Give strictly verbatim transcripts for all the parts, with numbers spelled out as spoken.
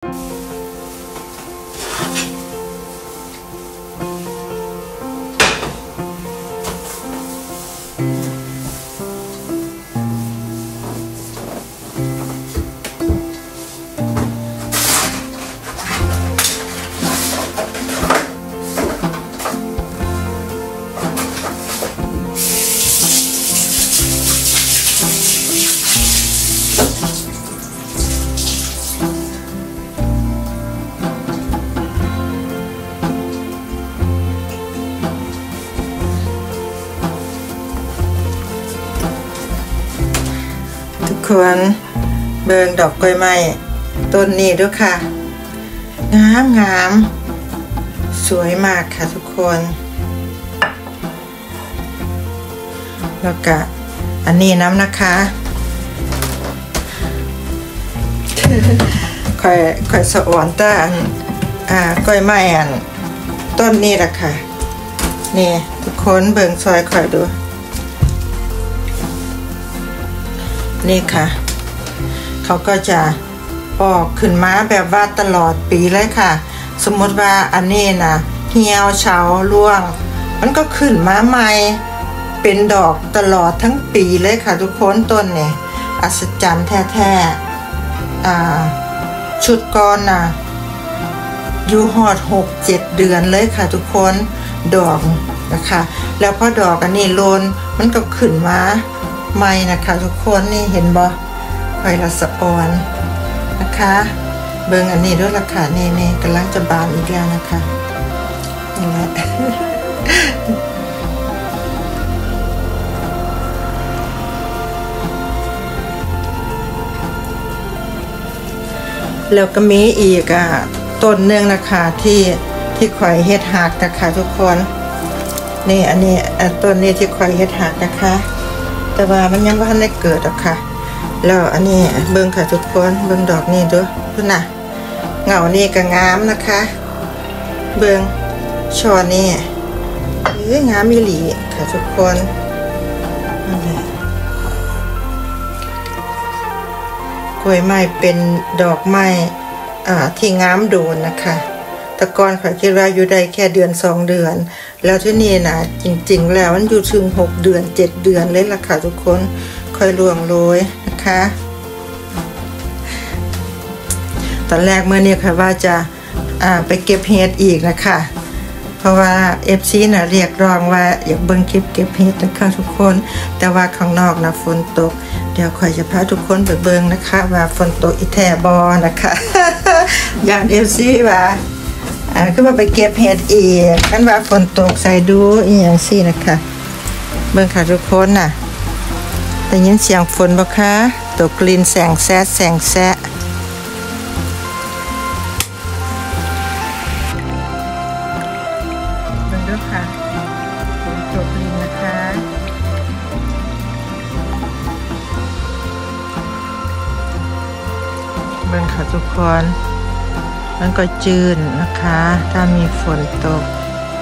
ควรเบิ่งดอกกล้วยไม้ต้นนี้ด้วยค่ะงามงามสวยมากค่ะทุกคนแล้วก็อันนี้น้ำนะคะค่อยค่อยสะอ่อนต้านอ่ากล้วยไม้อันต้นนี้แหละค่ะนี่ทุกคนเบิ่งซอยค่อยดูนี่ค่ะเขาก็จะออกขึ้นมาแบบว่าตลอดปีเลยค่ะสมมติว่าอันนี้นะเหี่ยวเฉาร่วงมันก็ขึ้นมาใหม่เป็นดอกตลอดทั้งปีเลยค่ะทุกคนต้นเนี่ยอัศจรรย์แท้ๆอ่าชุดก้อนนะอยู่หอดหกเจ็ดเดือนเลยค่ะทุกคนดอกนะคะแล้วพอดอกอันนี้โลนมันก็ขึ้นมาไม่นะคะทุกคนนี่เห็นบ่ไฟละสะออนนะคะเบิ่งอันนี้ด้วยราคานี่นี่กำลังจะบานอีกแล้วนะคะนี่แหละแล้วก็มีอีกอ่ะต้นหนึ่งนะคะที่ที่ข่อยเฮ็ดหักนะคะทุกคนนี่อันนี้ต้นนี้ที่ข่อยเฮ็ดหักนะคะแต่ว่ามันยังไม่ทันได้เกิดหรอกค่ะแล้วอันนี้เบิ่งค่ะทุกคนเบิ่งดอกนี่ด้วยพุ่นน่ะเงานี่ก็งามนะคะเบิ่งช่อนี่เอ้ยงามอีหลีค่ะทุกคนนั่นแหละกล้วยไม้เป็นดอกไม้อ่าที่งามโดนนะคะแต่ก่อนข่อยคิดว่าอยู่ได้แค่เดือนสองเดือนแล้วที่นี่นะจริงๆแล้วมันอยู่ถึงหกเดือนเจ็ดเดือนเลยล่ะค่ะทุกคนค่อยล่วงโรยนะคะตอนแรกเมื่อนี้ค่ะว่าจะอ่าไปเก็บเห็ดอีกนะคะเพราะว่า เอฟ ซี น่ะเรียกร้องว่าอยากเบิ่งคลิปเก็บเห็ดนะคะทุกคนแต่ว่าข้างนอกนะฝนตกเดี๋ยวค่อยจะพาทุกคนไปเบิ่งนะคะว่าฝนตกอีแท้บ่นะคะ อย่าง เอฟ ซี ว่าอ่าคือว่าไปเก็บเห็ดอีกกันว่าฝนตกใส่ดูอีอย่างซี่นะคะเบิ่งค่ะทุกคนน่ะได้ยินเสียงฝนบ่คะตกกลิ่นแสงแซะแสงแซะเบิ่งด้วยค่ะฝนตกกลิ่นนะคะเบิ่งค่ะทุกคนมันก็จืดนะคะถ้ามีฝนตก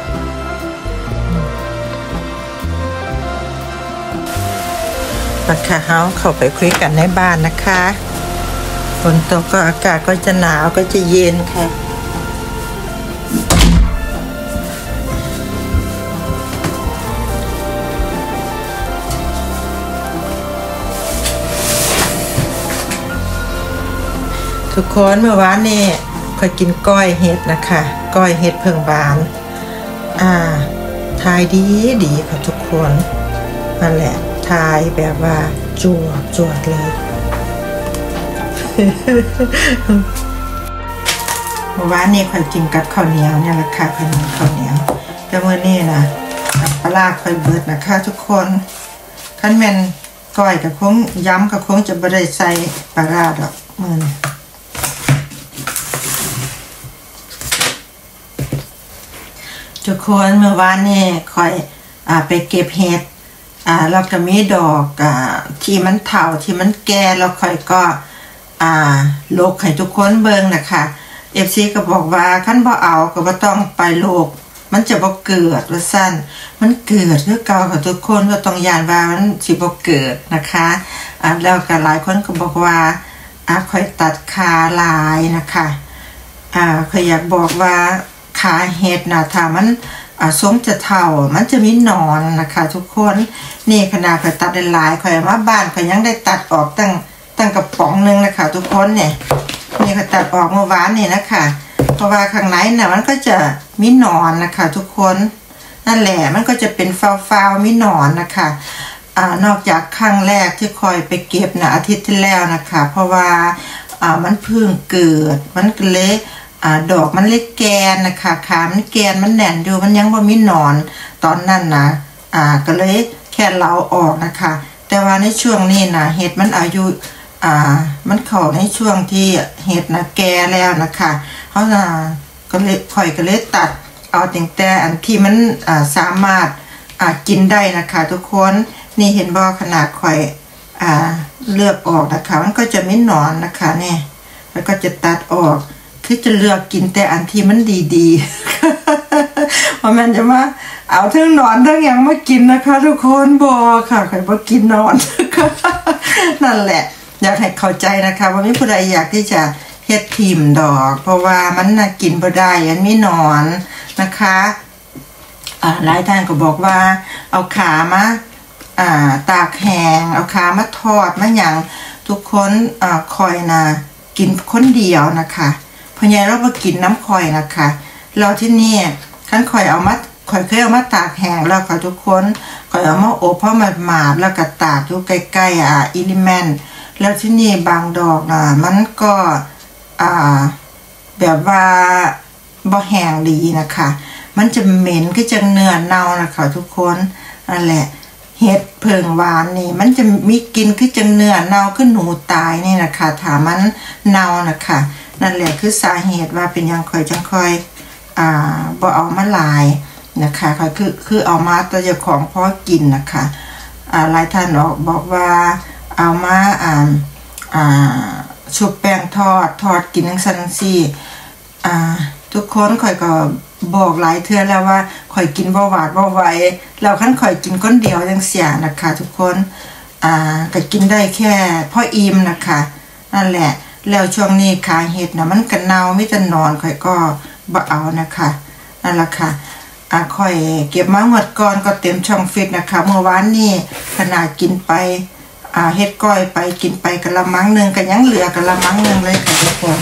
มาค่ะเฮาเข้าไปคุยกันในบ้านนะคะฝนตกก็อากาศก็จะหนาวก็จะเย็นค่ะทุกคนเมื่อวานนี้เคยกินก้อยเห็ดนะคะก้อยเห็ดเพิ่งบานอ่าทายดีดีค่ะทุกคนนั่นแหละทายแบบว่าจวดจวดเลย เมื่อวานนี้เคยกินกับข้าวเหนียวเนี่ยแหละค่ะขนมข้าวเหนียวแต่เมื่อนี้นะปลาเคยเบิดนะคะทุกคนขั้นแม่นก้อยกับคงย้ำกับคงจะไม่ได้ใส่ปลาดอกมือทุกคนเมื่อวานนี้คอยอ่าไปเก็บเห็ดอ่าเราก็มีดอกอ่าที่มันเถาที่มันแก่เราคอยก็อ่าโลกให้ทุกคนเบิ่งนะคะเอฟซีก็บอกว่าขั้นบ่เอาก็บ่ต้องไปโลกมันจะบ่เกิดว่าสั้นมันเกิดคือเก่าค่ะทุกคนก็ต้องยานว่ามันสิบ่เกิดนะคะอ่าแล้วก็หลายคนก็บอกว่าอ่าคอยตัดขาลายนะคะอ่าขอยอยากบอกว่าขาเห็ดนะถ้ามันอ่าทรงจะเท่ามันจะมีหนอนนะคะทุกคนนี่ขนาดข่อยตัดได้หลายข่อยมาบ้านข่อยยังได้ตัดออกตั้งตั้งกระป๋องนึงนะคะทุกคนเนี่ยนี่ข่อยตัดออกเมื่อวานนี่นะคะเพราะว่าข้างในน่ะมันก็จะมีหนอนนะคะทุกคนนั่นแหละมันก็จะเป็นฟาวๆมีหนอนนะคะอ่านอกจากครั้งแรกที่คอยไปเก็บนะอาทิตย์ที่แล้วนะคะเพราะว่าอ่ามันเพิ่งเกิดมันก็เลยอ่าดอกมันเล็กแกนนะคะขามันแกนมันแน่นอยู่มันยังบ่มีหนอนตอนนั้นนะอ่าก็เลยแค่เล้าออกนะคะแต่ว่าในช่วงนี้นะเห็ดมันอายุอ่ามันเข้าในช่วงที่เห็ดนะแก่แล้วนะคะเพราะน่ะก็เลยค่อยก็เลยตัดเอาแต่แต่อันที่มันอ่าสามารถอ่ากินได้นะคะทุกคนนี่เห็นบ่ขนาดค่อยอ่าเลือกออกนะคะมันก็จะไม่หนอนนะคะเนี่ยแล้วก็จะตัดออกคือจะเลือกกินแต่อันที่มันดีๆเพราะมันจะมาเอาทั้งหนอนทั้งอย่างมากินนะคะทุกคนบ่ค่ะใครบ่กินนอนนั่นแหละอยากให้เข้าใจนะคะว่าไม่ผู้ใดอยากที่จะเฮ็ดทิมดอกเพราะว่ามันน่ะกินบ่ได้มันมีหนอนนะคะอ่าหลายท่านก็บอกว่าเอาขามาอ่าตากแห้งเอาขามาทอดมาหยังทุกคนอ่าคอยนะกินคนเดียวนะคะพญาเราบ่กินน้ำคอยนะคะเราที่นี่ขั้นคอยเอามาคอยเคยเอามาตากแห้งแล้วค่ะทุกคนคอยเอามาอบเพราะมันหมาดแล้วก็ตากอยู่ใกล้ๆอ่าอิลิเมนแล้วที่นี่บางดอกนะมันก็อ่าแบบว่าบ่แห้งดีนะคะมันจะเหม็นก็จะเนื้อเน่านะคะทุกคนนั่นแหละเห็ดเพิงหวานนี่มันจะมีกินคือจะเนื้อเน่าคือหนูตายนี่นะคะถามมันเน่านะคะนั่นแหละคือสาเหตุว่าเป็นยังค่อยจังค่อยอ่าบ่เอามาหลายนะคะค่อยคือคือเอามาตัวเจ้าของพอกินนะคะอ่าหลายท่านบอกว่าเอามาอ่าอ่าชุบแป้งทอดทอดกินทั้งซันซี่อ่าทุกคนค่อยก็บอกหลายเทื่อแล้วว่าข่อยกินบ่หวาดบ่ไหวแล้วคันข่อยกินคนเดียวจังเสียนะคะทุกคนอ่าก็กินได้แค่พออิ่มนะคะนั่นแหละแล้วช่วงนี้ขาเห็ดนะมันก็เน่าไม่จะนอนข่อยก็บ่เอานะคะนั่นแหละค่ะอ่าข่อยเก็บมาหมดก่อนก็เต็มช่องฟิตนะคะเมื่อวานนี้ขนาดกินไปอ่าเฮ็ดก้อยไปกินไปกะละมังนึงก็ยังเหลือกะละมังนึงเลยค่ะทุกคน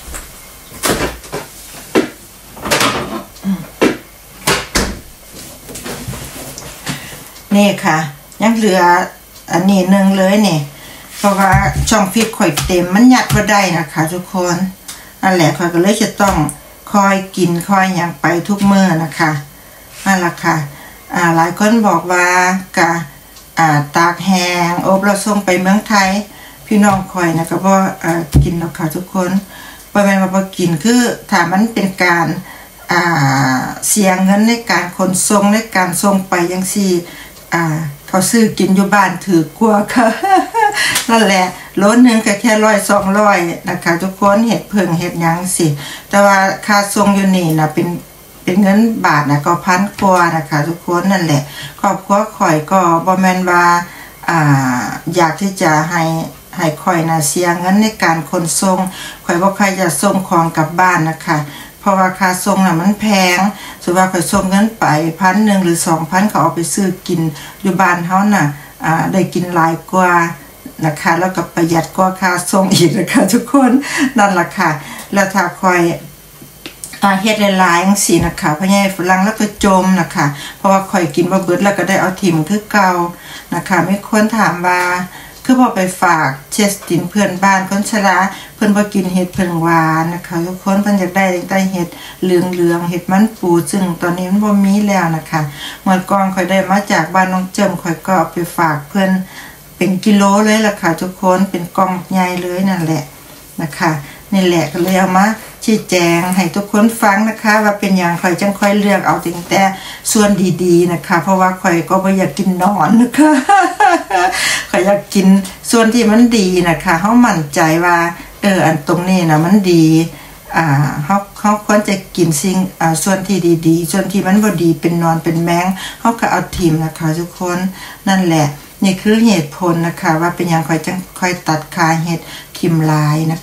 นี่ค่ะยังเหลืออันนี้นึงเลยเนี่ยเพราะว่าช่องฟิตข่อยเต็มมันยัดบ่ได้นะคะทุกคนนั่นแหละข่อยก็เลยจะต้องคอยกินคอยอย่างไปทุกมื้อนะคะนั่นแหละค่ะอ่าหลายคนบอกว่ากะอ่าตากแห้งอบแล้วส่งไปเมืองไทยพี่น้องข่อยนะก็บ่อ่ากินหรอกค่ะทุกคนบ่แม่นว่าบ่กินคือถ้ามันเป็นการอ่าเสียเงินในการขนส่งในการส่งไปจังซี่อ่าเขาซื้อกินอยู่บ้านถือกว่าค่ะนั่นแหละโลนึงก็แค่ร้อยสองร้อยนะคะทุกคนเห็ดเพิ่งเห็ดยังสิแต่ว่าค่าส่งอยู่นี่นะเป็นเป็นเงินบาทนะก็พันกว่านะคะทุกคนนั่นแหละครอบครัวข่อยก็บ่แม่นว่าอ่าอยากที่จะให้ให้ข่อยนะเสียเงินในการขนส่งข่อยบ่ใครจะส่งของกลับบ้านนะคะเพราะว่าค่าส่งน่ะมันแพงสมมุติว่าข่อยส่งเงินไปพันหนึ่งหรือ สองพัน เขาเอาไปซื้อกินอยู่บ้านเฮาน่ะอ่าได้กินหลายกว่านะคะแล้วก็ประหยัดกว่าค่าส่งอีกนะคะทุกคนนั่นล่ะค่ะแล้วถ้าข่อยอ่าเฮ็ดหลายๆจังซี่นะคะพ่อใหญ่ฝรั่งแล้วก็จมนะคะเพราะว่าข่อยกินบ่เบิดแล้วก็ได้เอาถิ่มคือเก่านะคะมีคนถามว่าคือพอไปฝากเชสตินเพื่อนบ้านคนชราเพิ่นบ่กินเห็ดเพิ่งหวานนะคะทุกคนเพิ่นอยากได้ได้เห็ดเหลืองๆเห็ดมันปูซึ่งตอนนี้มันบ่มีแล้วนะคะเมื่อก่อนข่อยได้มาจากบ้านน้องเจิมข่อยก็เอาไปฝากเพิ่นเป็นกิโลเลยล่ะค่ะทุกคนเป็นกล่องใหญ่เลยนั่นแหละนะคะนี่แหละก็เลยเอามาชี้แจงให้ทุกคนฟังนะคะว่าเป็นอย่างข่อยจังค่อยเลือกเอาแต่ส่วนดีๆนะคะเพราะว่าข่อยก็บ่อยากกินนอนนะคะข่อยอยากกินส่วนที่มันดีนะคะเฮามั่นใจว่าเอออันตรงนี้นะมันดีอ่าเฮาเฮาควรจะกินสิ่งอ่าส่วนที่ดีๆส่วนที่มันบ่ดีเป็นนอนเป็นแมงเฮาก็เอาทิ่มนะคะทุกคนนั่นแหละนี่คือเหตุผลนะคะว่าเป็นอย่างค่อยจังค่อยตัดขาเห็ดทิ่มลายนะคะ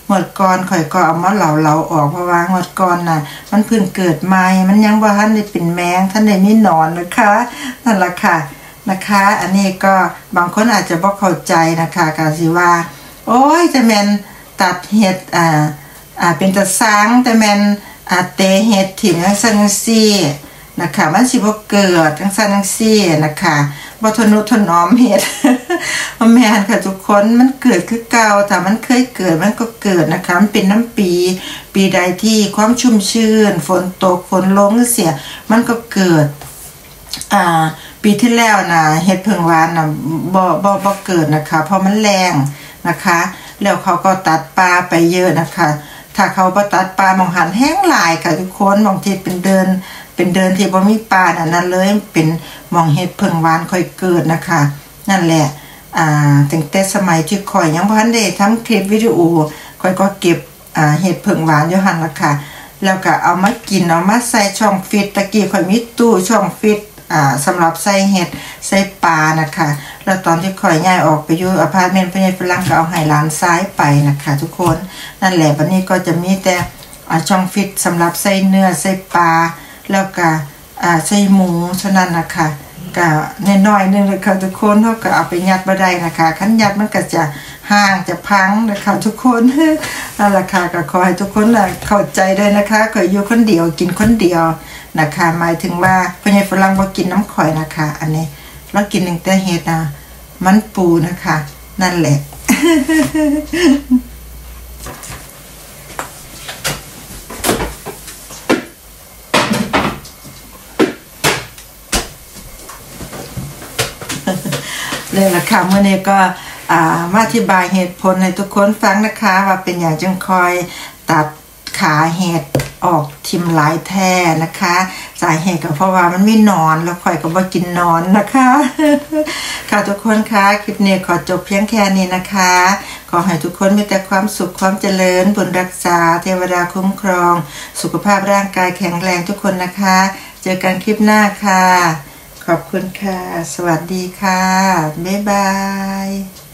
งวดก่อนข่อยก็เอามาเหลาเหลาออกเพราะว่างวดก่อนน่ะมันเพิ่งเกิดใหม่มันยังบ่ทันได้เป็นแมงท่านได้มีหนอนนะคะนั่นล่ะค่ะนะคะอันนี้ก็บางคนอาจจะบ่เข้าใจนะคะก็สิว่าโอ้ยแต่แม่นตัดเห็ดอ่าอ่าเป็นตะสร้างแต่แม่นอ่าเตะเห็ดถิ่มจังซั่นจังซี่นะคะมันสิบ่เกิดจังซั่นจังซี่นะคะบ่ทนุถนอมเห็ด แม่นค่ะทุกคนมันเกิดคือเก่าถ้ามันเคยเกิดมันก็เกิดนะคะมันเป็นน้ำปีปีใดที่ความชุ่มชื้นฝนตกฝนลงเสียมันก็เกิดอ่าปีที่แล้วน่ะเห็ดเพิ่งหวานน่ะบ่บ่บ่เกิดนะคะเพราะมันแรงนะคะแล้วเขาก็ตัดปลาไปเยอะนะคะถ้าเขาบ่ตัดปลามองหันแห้งหลายค่ะทุกคนมองที่เป็นเดินเป็นเดินที่บ่มีปลานั่นนั่นเลยเป็นมองเห็ดเพิ่งหวานค่อยเกิดนะคะนั่นแหละอ่าตั้งแต่สมัยที่ข่อยยังบ่ทันได้ทำคลิปวิดีโอข่อยก็เก็บอ่าเห็ดเพิ่งหวานอยู่หั่นล่ะค่ะแล้วก็เอามากินเอามาใส่ช่องฟิตตะกี้ข่อยมีตู้ช่องฟิตอ่าสำหรับใส่เห็ดใส่ปลานะคะแล้วตอนที่ข่อยย้ายออกไปอยู่อพาร์ตเมนต์เพิ่นฝรั่งก็เอาให้หลานซ้ายไปนะคะทุกคนนั่นแหละวันนี้ก็จะมีแต่อ่าช่องฟิตสำหรับใส่เนื้อใส่ปลาแล้วก็อ่าใส่หมูเท่านั้นนะคะก็น้อยๆนึงเลยค่ะทุกคนเฮาก็เอาไปยัดบ่ได้นะคะคันยัดมันก็จะห่างจะพังนะคะทุกคนนั่นล่ะค่ะก็ขอให้ทุกคนน่ะเข้าใจด้วยนะคะข่อยอยู่คนเดียวกินคนเดียวนะคะหมายถึงว่าพ่อใหญ่ฝรั่งบ่กินน้ำข่อยนะคะอันนี้เรากินตั้งแต่เฮ็ดนะมันปูนะคะนั่นแหละเลยล่ะค่ะมื้อนี้ก็อ่ามาอธิบายเหตุผลให้ทุกคนฟังนะคะว่าเป็นอย่างจึงคอยตัดขาเห็ดออกทิมหลายแท้นะคะสาเหตุก็เพราะว่ามันไม่นอนแล้วข่อยก็บ่กินนอนนะคะค่ะทุกคนคะคลิปนี้ขอจบเพียงแค่นี้นะคะขอให้ทุกคนมีแต่ความสุขความเจริญบุญรักษาเทวดาคุ้มครองสุขภาพร่างกายแข็งแรงทุกคนนะคะเจอกันคลิปหน้าค่ะขอบคุณค่ะสวัสดีค่ะบ๊ายบาย